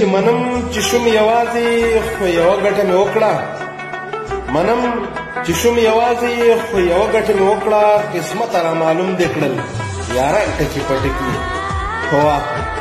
چې منم چې شوم یوازې خو یوه ګټه مې وکړه منم چې شوم یوازې خو یوه ګټه مې وکړه قسمت را معلوم دې کړل یاران ټکي په ټکي هو